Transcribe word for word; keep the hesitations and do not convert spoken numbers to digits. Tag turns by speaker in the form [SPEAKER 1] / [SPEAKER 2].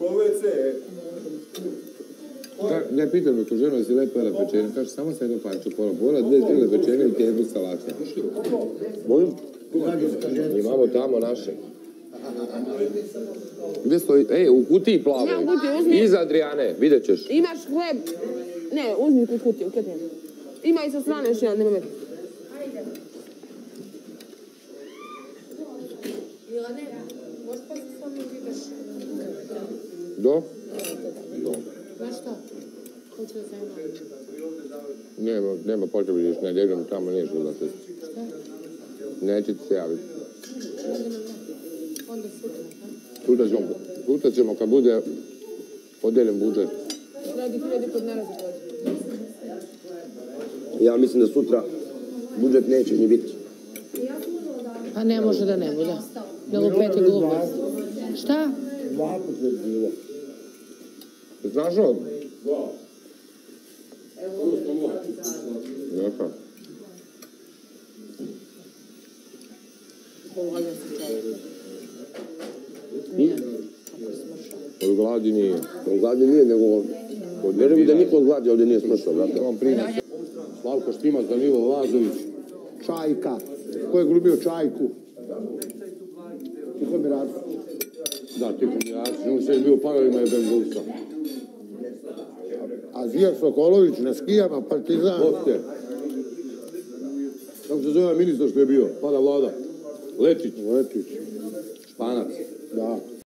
[SPEAKER 1] Ne pitam me ko žena si lepo jela pečenje, kaže samo sa jedno parče pola pola, dve kile pečenje i kebu salata. Molim? Imamo tamo naše. Gde stoji? Ej, u kutiji plavoj.
[SPEAKER 2] Ne, u kutiji, uzmi.
[SPEAKER 1] Iza Adriane, vidjet ćeš.
[SPEAKER 2] Imaš hleb. Ne, uzmi kut kutiju, kad nema. Ima i sa strane još jedan, nema već.
[SPEAKER 3] Milane, možeš pa se sa mnom vidiš?
[SPEAKER 1] Do? Do.
[SPEAKER 3] Znaš šta? Hoću da se ima.
[SPEAKER 1] Nema, nema potrebe da još ne ljegam tamo nešto da se...
[SPEAKER 3] Šta?
[SPEAKER 1] Neće ti se javiti.
[SPEAKER 3] Onda sutra, ha?
[SPEAKER 1] Sutra ćemo, sutra ćemo kad bude podeljen budžet.
[SPEAKER 2] Radi hiljadi kod narazi pođe.
[SPEAKER 4] Ja mislim da sutra budžet neće ni biti.
[SPEAKER 3] Pa ne može da ne bude. Da lupete glupost. Šta?
[SPEAKER 4] Dva put je bilo.
[SPEAKER 1] Znaš ovo? Neka. Od gladi nije.
[SPEAKER 4] Od gladi nije, nego... Vjerujem da niko od gladi ovdje nije smršao, brate.
[SPEAKER 1] Imam primjer. Slavko Štimac, Danilo Lazović.
[SPEAKER 5] Čajka. Ko je glubio Čajku? Tiho mi radi.
[SPEAKER 1] Da, Tiho Mirac. Njemu sve je bio u parovima je Bengulsa.
[SPEAKER 5] A Zija Sokolović na skijama, Partizan.
[SPEAKER 1] Oste. Kako se zove ministar što je bio? Pada vlada. Lečić.
[SPEAKER 5] Lečić.
[SPEAKER 1] Španac.
[SPEAKER 5] Da.